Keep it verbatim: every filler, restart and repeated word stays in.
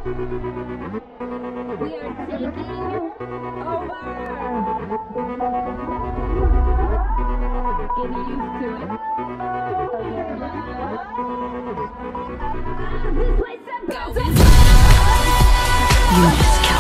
We are taking over. Get used to it. Okay. This place I'm going. You just